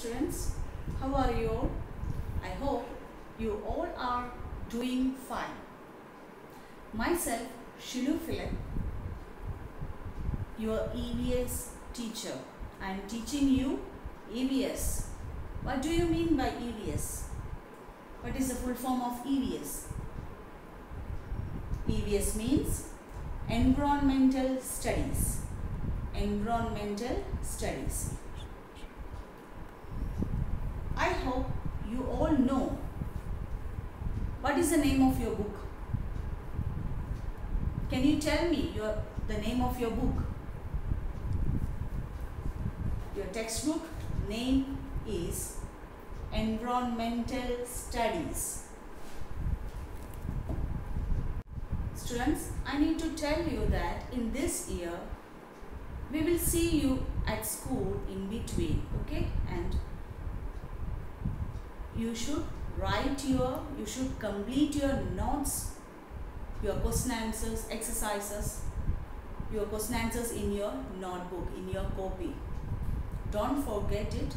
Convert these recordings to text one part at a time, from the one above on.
students, how are you all? I hope you all are doing fine. Myself, Shilu Philip, your EVS teacher. I am teaching you EVS. What do you mean by EVS? What is the full form of EVS? EVS means Environmental Studies. Environmental Studies. I hope you all know what is the name of your book. Can you tell me the name of your book? Your textbook name is Environmental Studies. Students, I need to tell you that in this year we will see you at school in between, okay? And you should you should complete your notes, your question answers, exercises, your question answers in your notebook, in your copy. Don't forget it.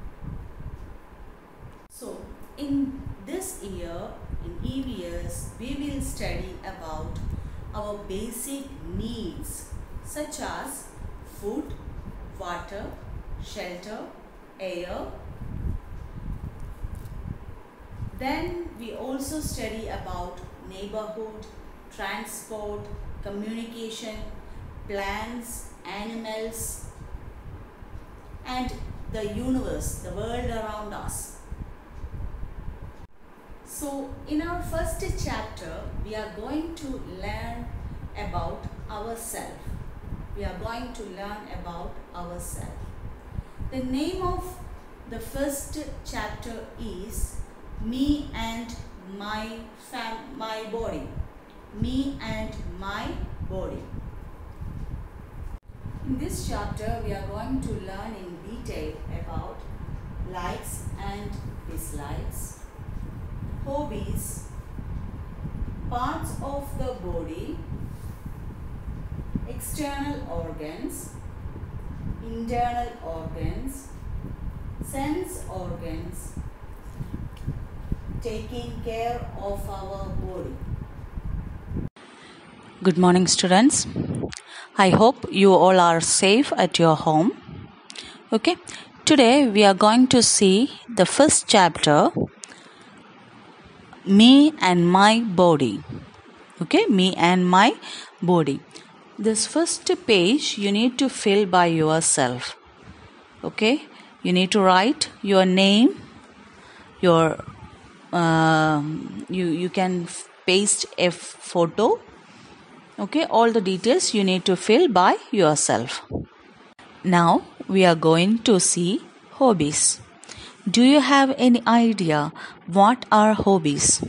So, in this year, in EVS, we will study about our basic needs such as food, water, shelter, air. Then we also study about neighborhood, transport, communication, plants, animals, and the universe, the world around us. So, in our first chapter, we are going to learn about ourselves. We are going to learn about ourselves. The name of the first chapter is Me and my body. Me and my body. In this chapter, we are going to learn in detail about likes and dislikes, hobbies, parts of the body, external organs, internal organs, sense organs, taking care of our body. Good morning, students. I hope you all are safe at your home. Okay, today we are going to see the first chapter, Me and my body. Okay, me and my body. This first page you need to fill by yourself. Okay, you need to write your name, your you can paste a photo. Okay, all the details you need to fill by yourself. Now we are going to see hobbies. Do you have any idea what are hobbies?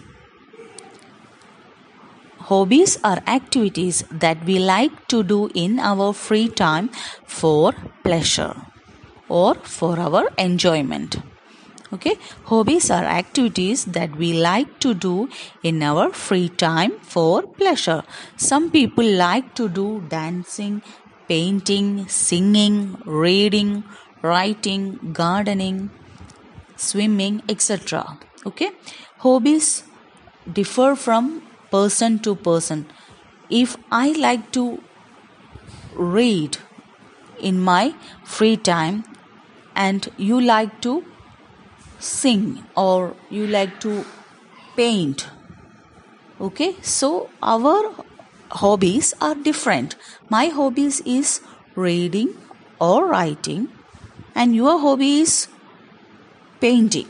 Hobbies are activities that we like to do in our free time for pleasure or for our enjoyment. Okay, hobbies are activities that we like to do in our free time for pleasure. Some people like to do dancing, painting, singing, reading, writing, gardening, swimming, etc. Okay, hobbies differ from person to person. If I like to read in my free time and you like to sing or you like to paint, okay, so our hobbies are different. My hobbies is reading or writing and your hobby is painting.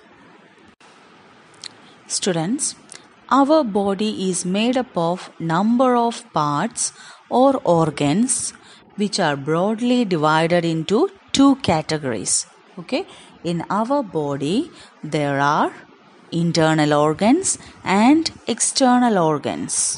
Students, our body is made up of number of parts or organs which are broadly divided into two categories. Okay, in our body there are internal organs and external organs.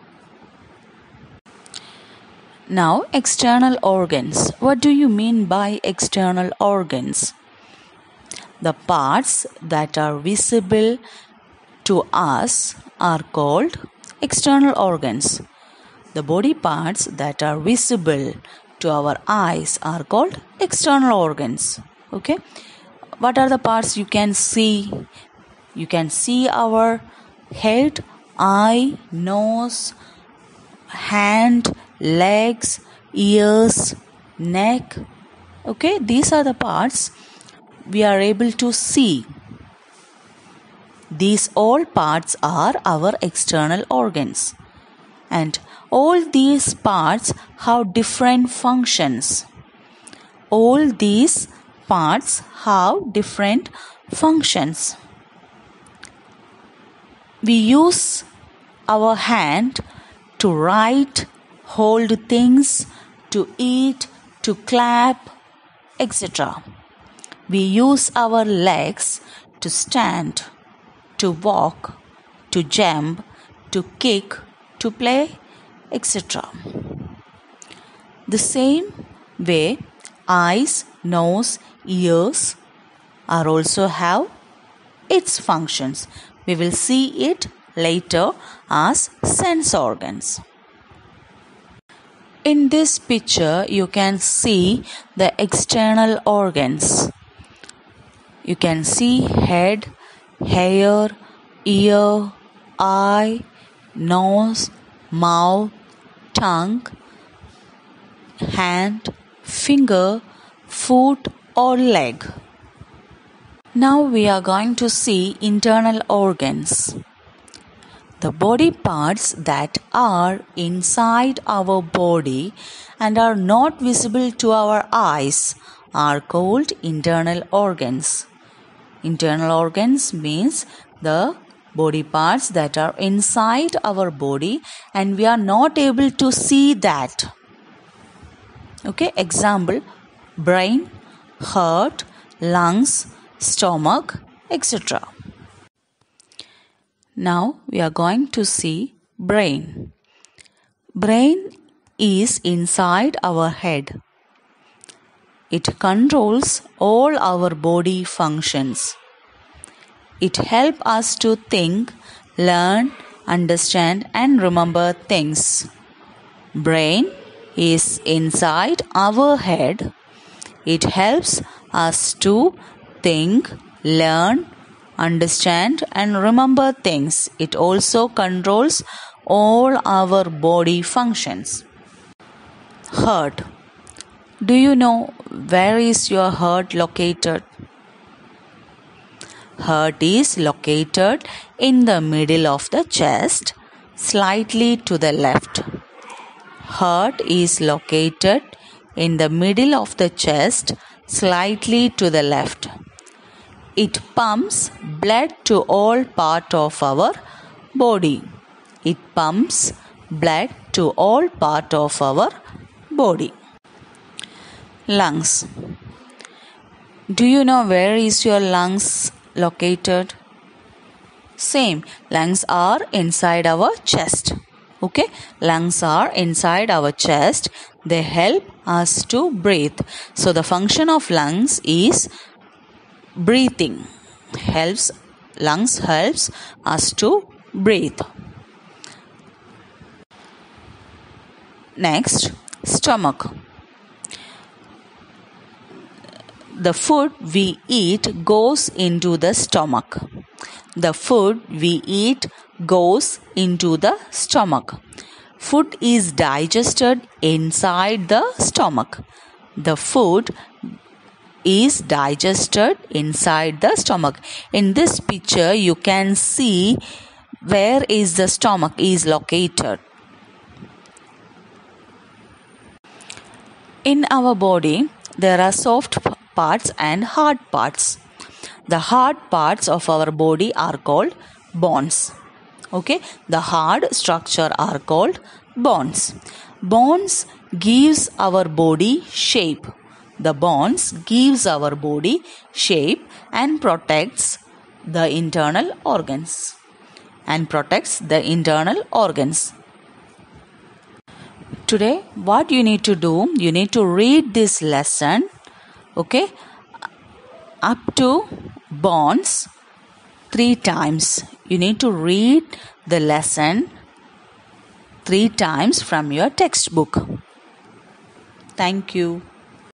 Now, external organs. What do you mean by external organs? The parts that are visible to us are called external organs. The body parts that are visible to our eyes are called external organs. Okay, what are the parts you can see? You can see our head, eye, nose, hand, legs, ears, neck. Okay, these are the parts we are able to see. These all parts are our external organs, and all these parts have different functions. All these parts have different functions. We use our hand to write, hold things, to eat, to clap, etc. We use our legs to stand, to walk, to jump, to kick, to play, etc. The same way, eyes, nose, ears are also have its functions. We will see it later as sense organs. In this picture, you can see the external organs. You can see head, hair, ear, eye, nose, mouth, tongue, hand, finger, foot or leg. Now we are going to see internal organs. The body parts that are inside our body and are not visible to our eyes are called internal organs. Internal organs means the body parts that are inside our body and we are not able to see that. Okay, example, brain, heart, lungs, stomach, etc. Now we are going to see brain. Brain is inside our head. It controls all our body functions. It helps us to think, learn, understand and remember things. Brain is inside our head. It helps us to think, learn, understand and remember things. It also controls all our body functions. Heart. Do you know where is your heart located? Heart is located in the middle of the chest, slightly to the left. Heart is located in the middle of the chest, slightly to the left. It pumps blood to all parts of our body. It pumps blood to all parts of our body. Lungs. Do you know where is your lungs located? Same. Lungs are inside our chest. Okay. Lungs are inside our chest. They help us to breathe. So the function of lungs is breathing. Lungs helps us to breathe. Next, stomach. The food we eat goes into the stomach. The food we eat goes into the stomach. Food is digested inside the stomach. The food is digested inside the stomach. In this picture, you can see where is the stomach is located. In our body, there are soft parts and hard parts. The hard parts of our body are called bones. Okay, the hard structure are called bones. Bones gives our body shape. The bones gives our body shape and protects the internal organs. Today, what you need to do, you need to read this lesson, okay, up to bones 3 times. You need to read the lesson 3 times from your textbook. Thank you.